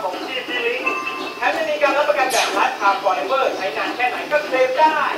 ของ GP Link แถมยังมีการรับประกันแบบไลฟ์ไทม์ forever ใช้นานแค่ไหนก็เคลมได้